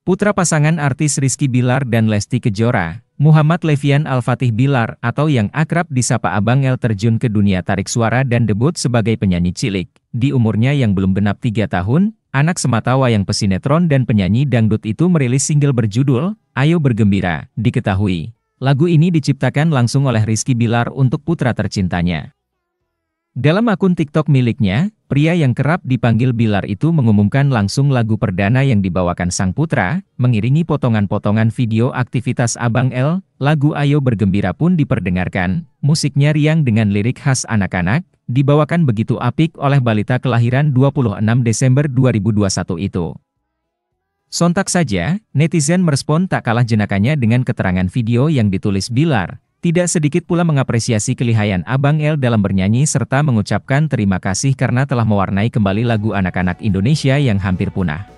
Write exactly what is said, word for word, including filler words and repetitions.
Putra pasangan artis Rizky Bilar dan Lesti Kejora, Muhammad Levian Al-Fatih Bilar atau yang akrab disapa Abang L terjun ke dunia tarik suara dan debut sebagai penyanyi cilik. Di umurnya yang belum genap tiga tahun, anak semata wayang pesinetron dan penyanyi dangdut itu merilis single berjudul Ayo Bergembira. Diketahui, lagu ini diciptakan langsung oleh Rizky Bilar untuk putra tercintanya. Dalam akun TikTok miliknya, pria yang kerap dipanggil Bilar itu mengumumkan langsung lagu perdana yang dibawakan sang putra, mengiringi potongan-potongan video aktivitas Abang L. Lagu Ayo Bergembira pun diperdengarkan. Musiknya riang dengan lirik khas anak-anak, dibawakan begitu apik oleh balita kelahiran dua puluh enam Desember dua ribu dua puluh satu itu. Sontak saja, netizen merespon tak kalah jenakannya dengan keterangan video yang ditulis Bilar. Tidak sedikit pula mengapresiasi kelihayan Abang L dalam bernyanyi serta mengucapkan terima kasih karena telah mewarnai kembali lagu anak-anak Indonesia yang hampir punah.